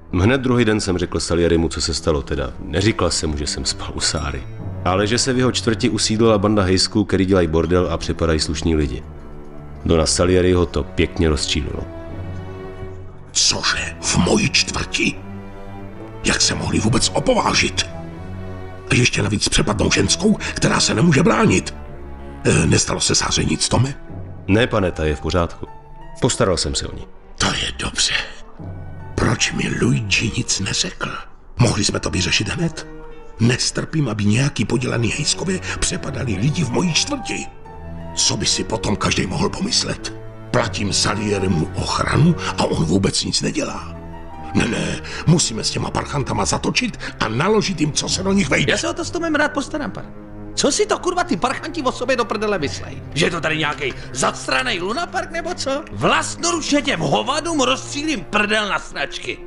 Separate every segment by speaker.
Speaker 1: Hned druhý den jsem řekl Salierimu, co se stalo, teda neříkal jsem mu, že jsem spal u Sáry, ale že se v jeho čtvrti usídlila banda hejsků, který dělají bordel a přepadají slušní lidi. No na Salieriho to pěkně rozčílilo.
Speaker 2: Cože? V mojí čtvrti? Jak se mohli vůbec opovážit? A ještě navíc přepadnou ženskou, která se nemůže bránit. Nestalo se Sáře nic, Tome?
Speaker 1: Ne, pane, ta je v pořádku. Postaral jsem se o ní.
Speaker 2: To je dobře. Proč mi Luigi nic neřekl? Mohli jsme to vyřešit hned. Nestrpím, aby nějaký podělaný hejskové přepadali lidi v mojí čtvrti. Co by si potom každý mohl pomyslet? Platím Salierimu ochranu a on vůbec nic nedělá. Ne, musíme s těma parchantama zatočit a naložit jim, co se do nich vejde.
Speaker 3: Já se o to s Tomem rád postarám, pane. Co si to kurva ty parchanti o sobě do prdele myslej? Že je to tady nějaký zacstranej lunapark nebo co? Vlastnoručně těm hovadům rozstřílím prdel na sračky.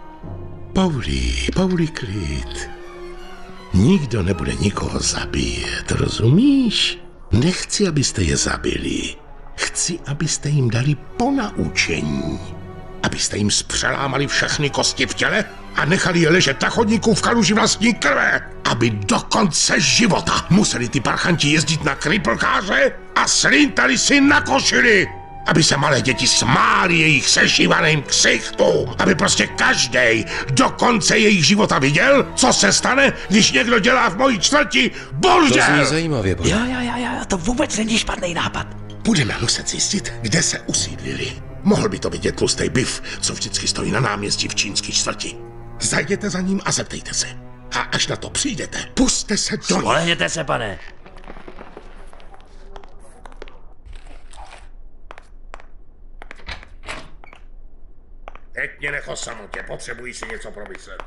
Speaker 2: Pauli, klid. Nikdo nebude nikoho zabíjet, rozumíš? Nechci, abyste je zabili. Chci, abyste jim dali ponaučení. Abyste jim zpřelámali všechny kosti v těle a nechali je ležet na chodníku v kaluži vlastní krve. Aby do konce života museli ty parchanti jezdit na kriplkáře a slintali si na košili. Aby se malé děti smály jejich sešívaným ksichtům. Aby prostě každej do konce jejich života viděl, co se stane, když někdo dělá v mojí čtvrti bordel.
Speaker 1: To zní zajímavě, pane.
Speaker 3: Jo, to vůbec není špatný nápad.
Speaker 2: Budeme muset zjistit, kde se usídlili. Mohl by to vidět tlustej Biff, co vždycky stojí na náměstí v čínské čtvrti. Zajděte za ním a zeptejte se. A až na to přijdete, pusťte se do něj.
Speaker 3: Spolehněte se, pane.
Speaker 2: Teď mě nech o samotě, potřebuji si něco promyslet.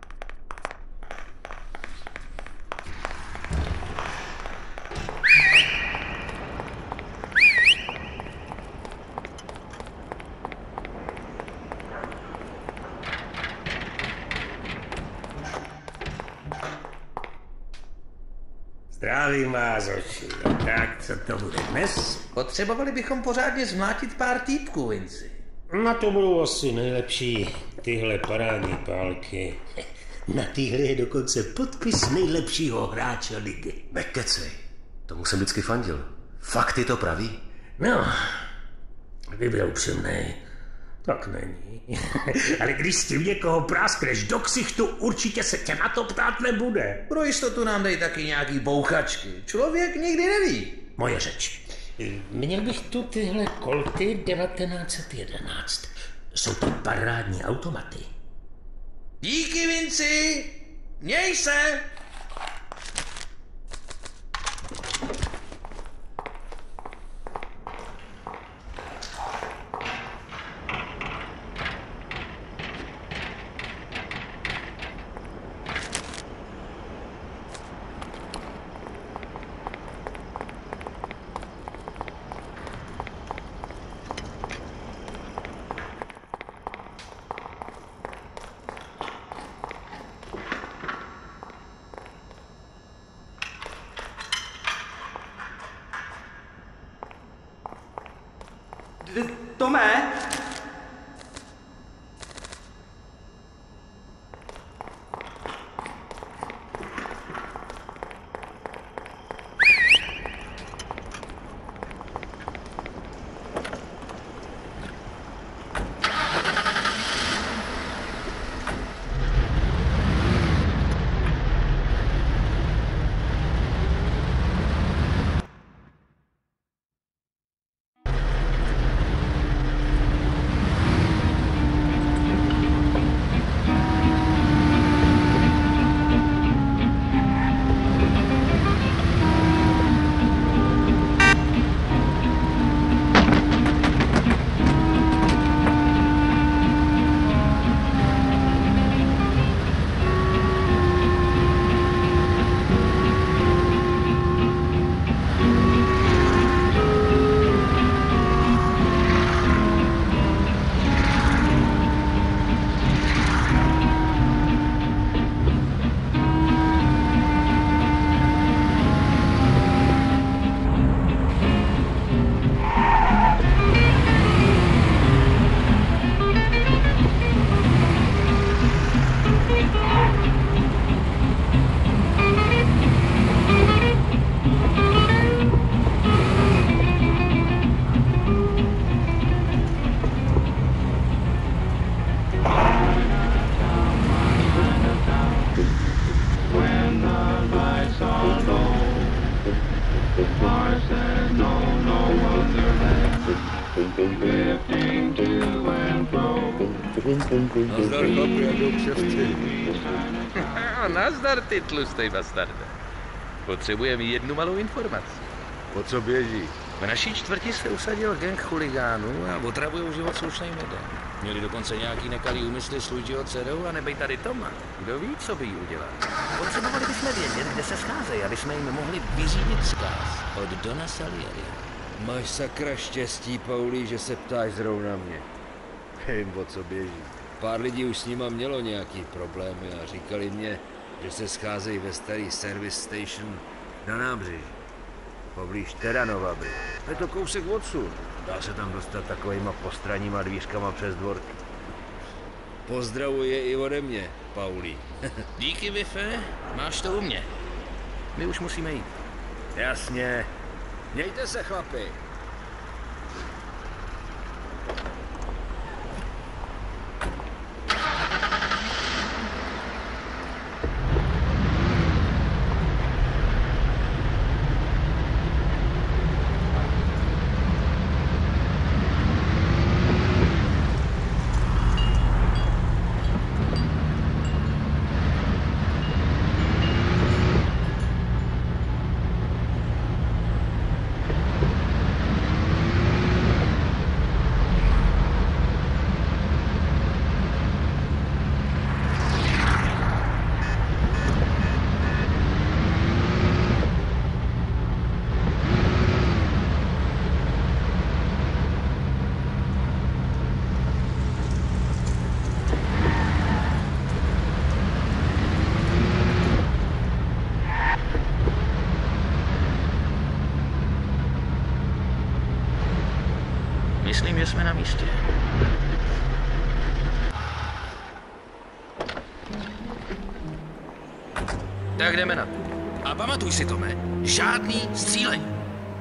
Speaker 4: Zdravím vás, oči. Tak, co to bude dnes?
Speaker 3: Potřebovali bychom pořádně zmlátit pár týpků, Vinci.
Speaker 4: Na to budou asi nejlepší tyhle parádní pálky. Na téhle je dokonce podpis nejlepšího hráče ligy.
Speaker 1: Nekecej. Tomu jsem vždycky fandil. Fakt je to pravý?
Speaker 4: No, kdyby byl upřímnej, tak není. Ale když s tím někoho práskneš do ksichtu, určitě se tě na to ptát nebude.
Speaker 3: Pro jistotu nám dej taky nějaký bouchačky. Člověk nikdy neví.
Speaker 4: Moje řeč. Měl bych tu tyhle Colty 1911. Jsou to parádní automaty.
Speaker 3: Díky, Vinci. Měj se.
Speaker 5: Tome? Nazdar, chlapi, jak jdou kšefty.
Speaker 3: Nazdar, ty tlustej bastarde. Potřebujeme jednu malou informaci.
Speaker 5: O co běží?
Speaker 3: V naší čtvrti se usadil gang chuligánů a otravujou život slušným lidem. Měli dokonce nějaký nekalý úmysly s Luigiho dcerou a nebej tady Toma. Kdo ví, co by jí udělal. Potřebovali bychom vědět, kde se scházejí, aby jsme jim mohli vyřídit vzkaz od Dona Salieri.
Speaker 5: Máš sakra štěstí, Pauli, že se ptáš zrovna mě. Vím, o co běží. Pár lidí už s nima mělo nějaký problémy a říkali mě, že se scházejí ve starý service station na nábřeží. Poblíž Terranova. Je to kousek odsud. Dá se tam dostat takovýma postranníma dvířkama přes dvorky. Pozdravuje i ode mě, Pauli.
Speaker 3: Díky, Vife, máš to u mě. My už musíme jít.
Speaker 5: Jasně. Mějte se, chlapi.
Speaker 3: Myslím, že jsme na místě. Tak jdeme na to. A pamatuj si, Tome, žádný střílení.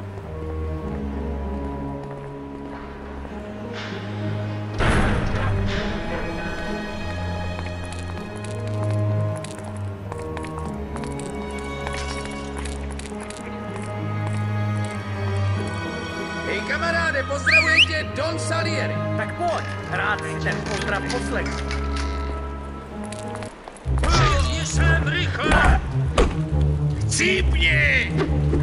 Speaker 6: Hej kamaráde, pozdravuje tě Don Salieri.
Speaker 7: Tak pojď, rád si ten pozdrav poslechnu.
Speaker 6: Přijdi sem rychle! Cípni!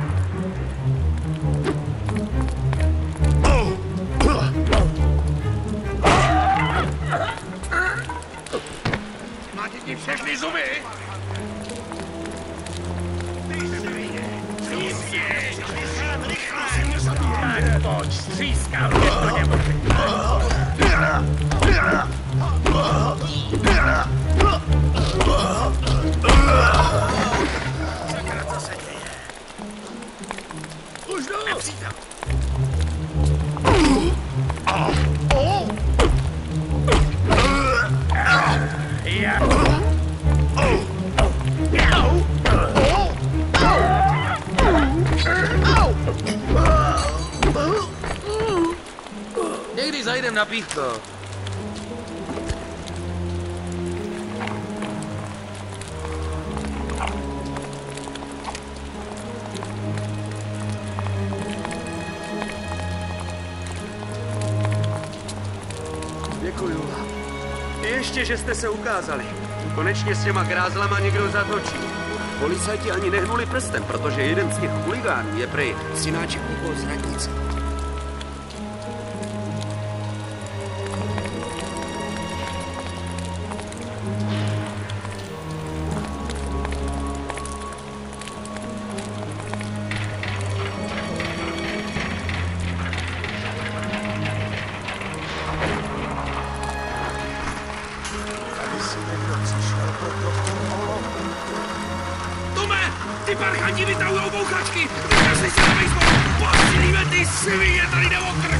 Speaker 6: Máte ti všechny zuby? Tak pojď, střískám tě do němu. Sakra, co se děje? Už jdu! Nepřítel!
Speaker 3: Někdy zajdem na pívko.
Speaker 8: Děkuju vám. Ještě, že jste se ukázali. Konečně s těma grázlama někdo zatočí. Policajti ani nehnuli prstem, protože jeden z těch chuligánů je prej synáček někoho z radnice.
Speaker 6: Ty parchanti vytahujou bouchačky! Vykazli se na baseball! Postřílíme ty svině, tady jde o krk!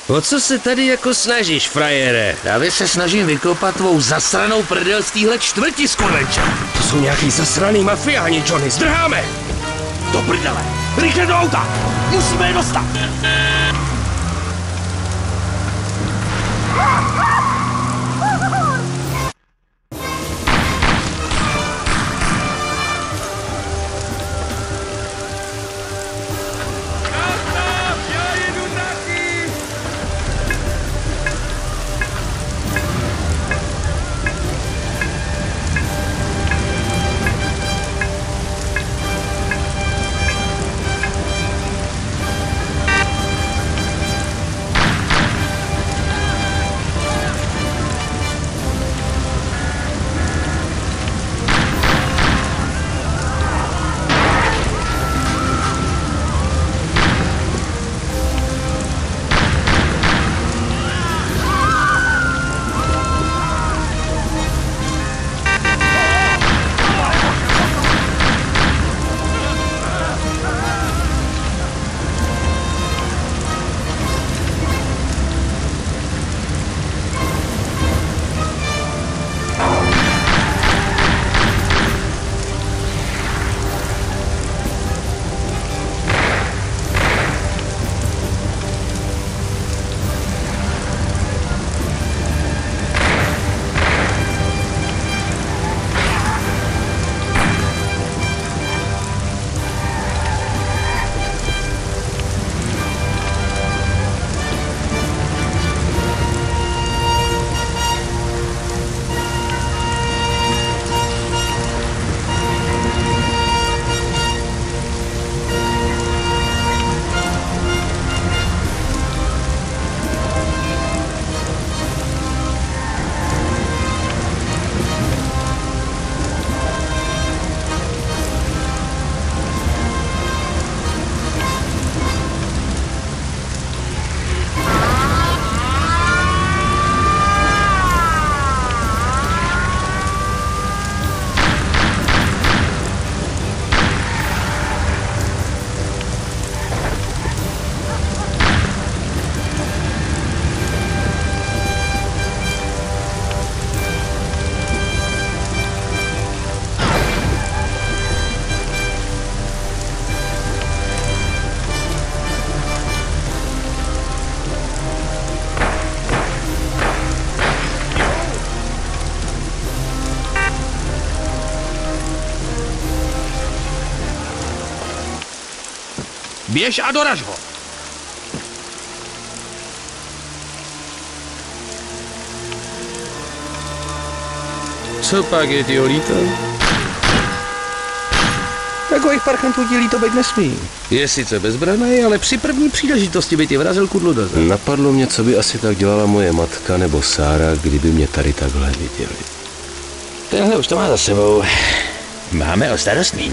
Speaker 5: O co se tady jako snažíš, frajere?
Speaker 3: Právě se snažím vykopat tvou zasranou prdel z téhle čtvrti, skurvenče.
Speaker 6: To jsou nějaký zasraný mafiáni, Johnny, zdrháme! Do prdele! Rychle do auta! Musíme je dostat! Běž a doraž ho!
Speaker 3: Co pak je, ty líto? Takových parchantů ti líto být nesmí. Je sice bezbranej, ale při první příležitosti by ti vrazil kudlu do zem.
Speaker 1: Napadlo mě, co by asi tak dělala moje matka nebo Sára, kdyby mě tady takhle viděli.
Speaker 3: Tenhle už to má za sebou. Máme o starost míň.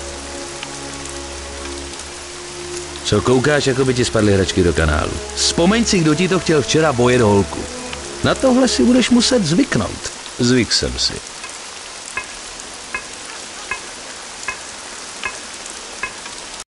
Speaker 3: Co koukáš, jako by ti spadly hračky do kanálu? Vzpomeň si, kdo ti to chtěl včera bojet holku. Na tohle si budeš muset zvyknout.
Speaker 1: Zvyk jsem si.